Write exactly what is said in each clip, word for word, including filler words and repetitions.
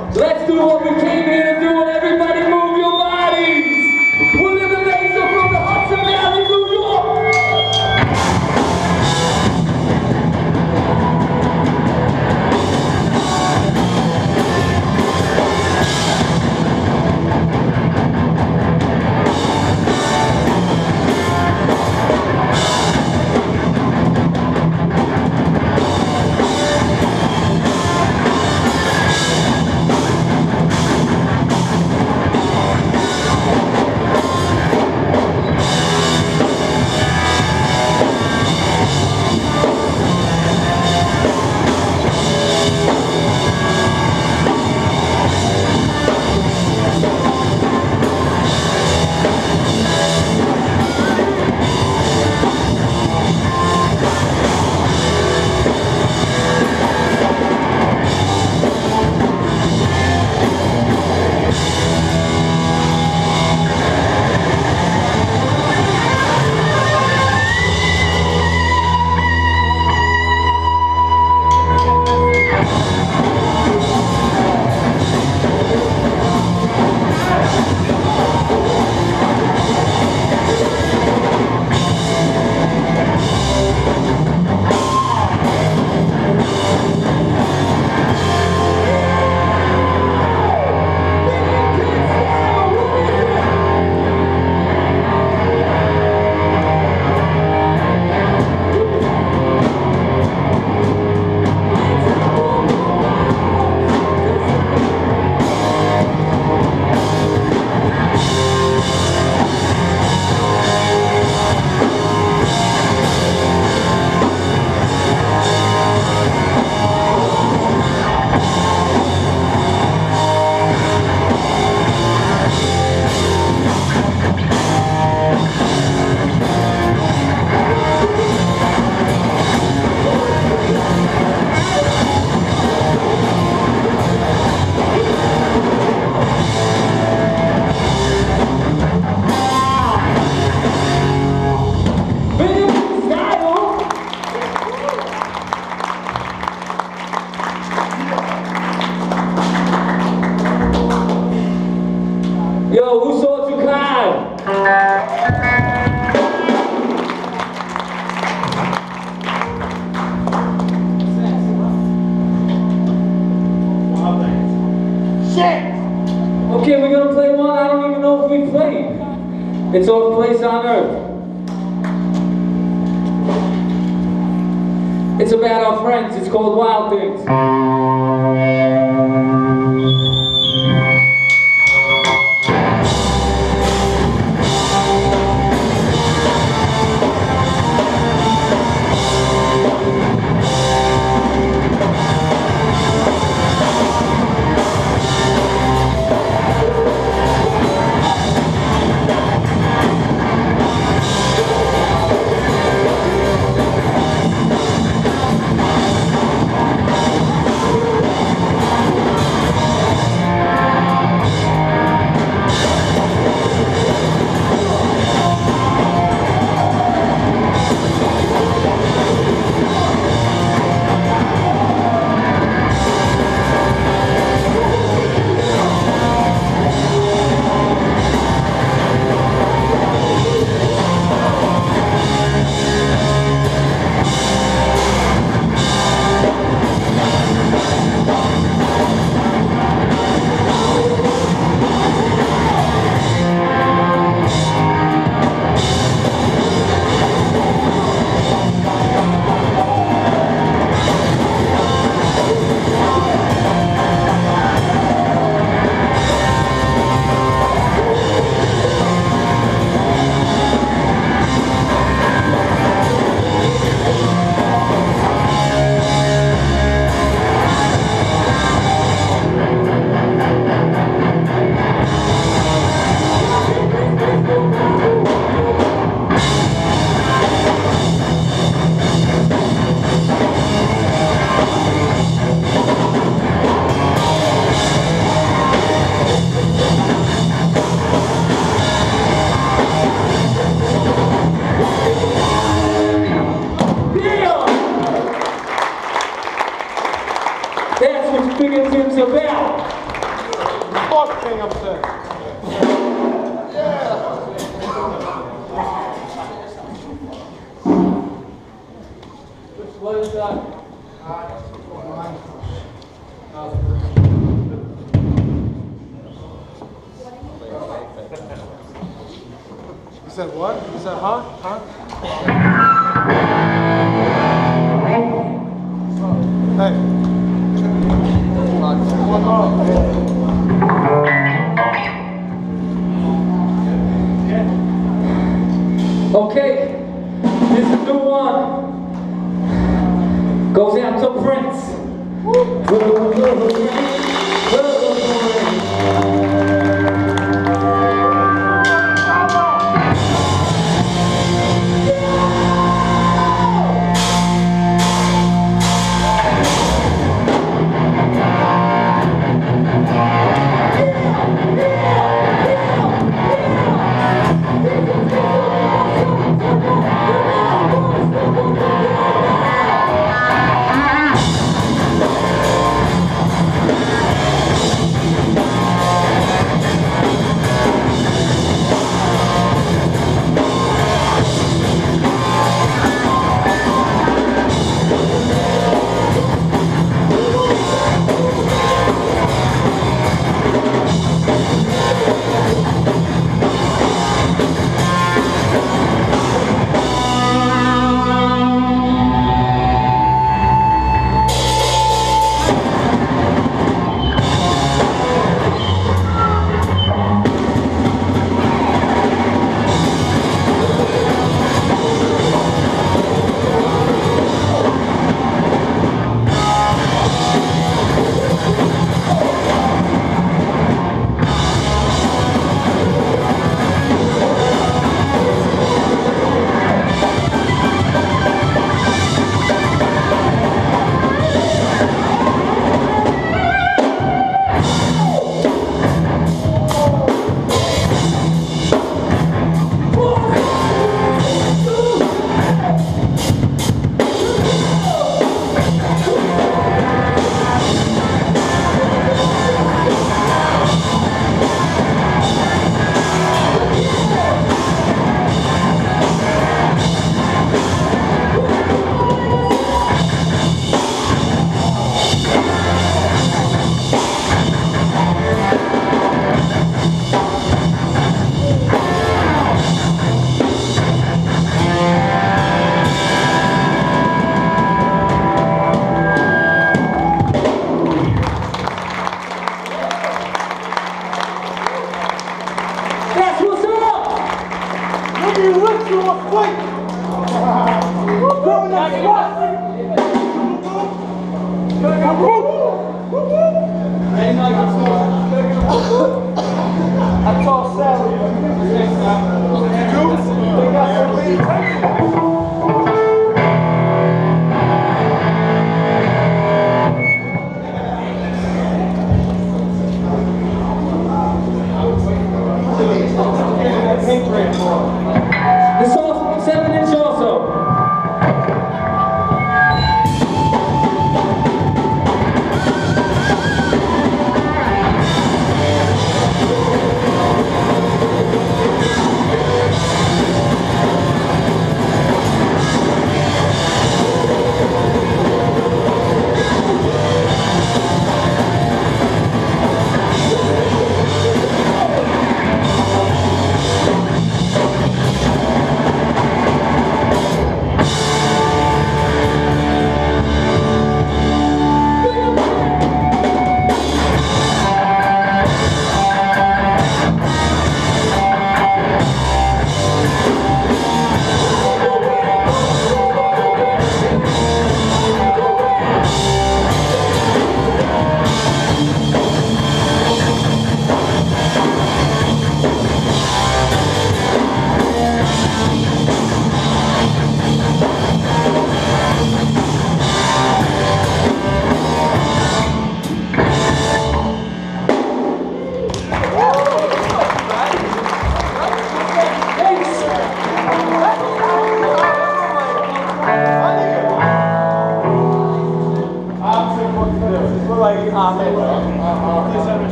Let's do what we came here to do, and everybody move your bodies. William and Mesa from the Hudson Valley, New York. Yo, who saw you cry? Shit! Okay, we're gonna play one I don't even know if we played. It's Off Place on Earth. It's about our friends. It's called Wild Things. That's what Binghamton's about. Fuck Binghamton. Yeah. What is that? You said what? You said huh? Huh? Hey. One more. Okay, this is the one. Goes out to Prince. This also seven inch also.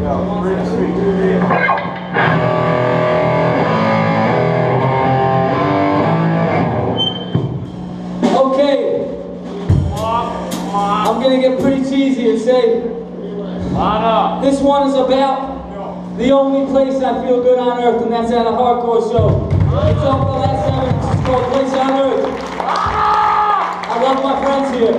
Okay, I'm gonna get pretty cheesy and say, this one is about the only place I feel good on earth, and that's at a hardcore show. It's off the last seven, it's called Place on Earth. I love my friends here.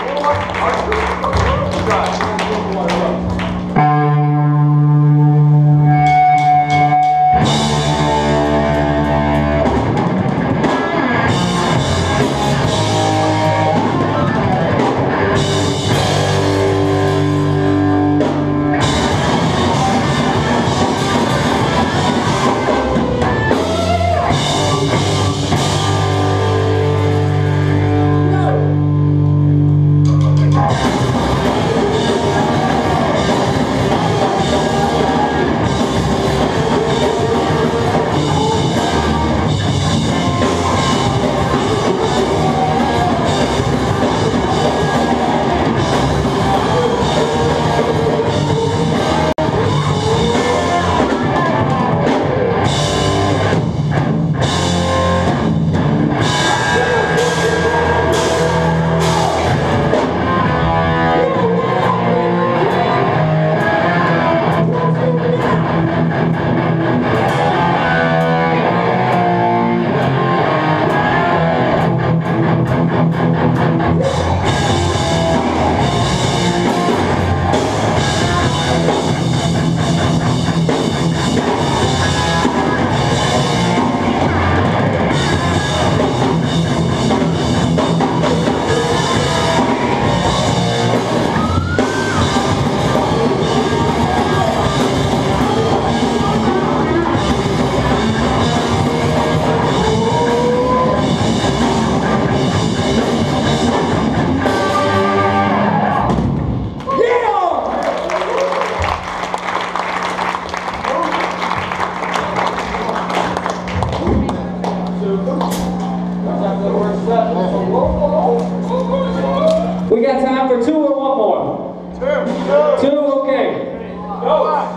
We got time for two or one more? Two. Two, okay. Go.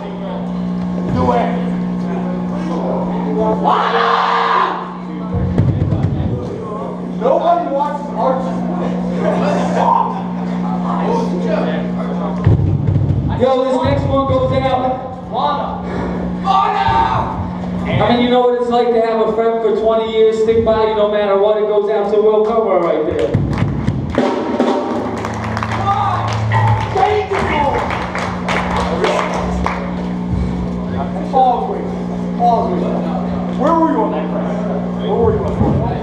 Do it. Nobody watches Archie. Yo, this next one goes out. Lana. Lana! I mean, you know what it's like to have a friend for twenty years stick by you no matter what. It goes out to Will Cover right there. Always, always. Where were you on that crash? Where were you on that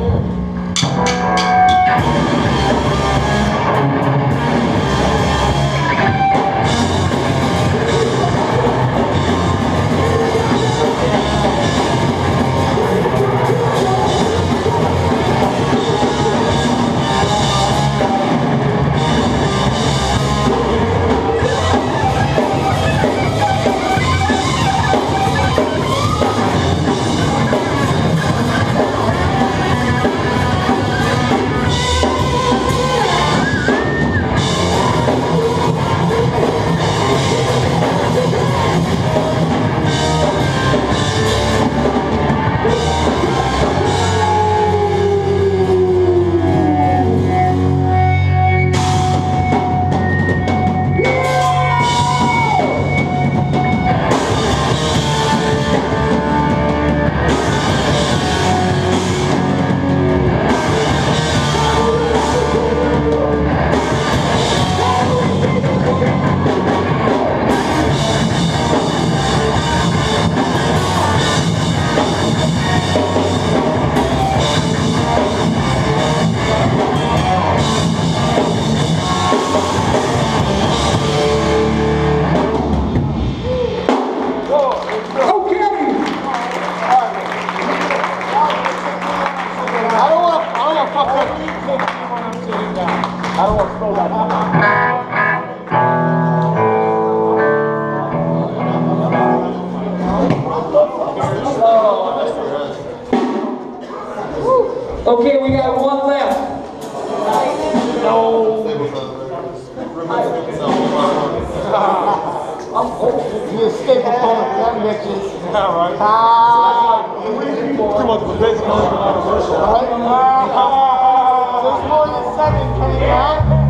I don't want to slow that down. Okay, we got one left. No. I'm old. You escape a phone with them bitches. Yeah, right. Ah. Too much of a bitch. Right? There's more than seven coming out.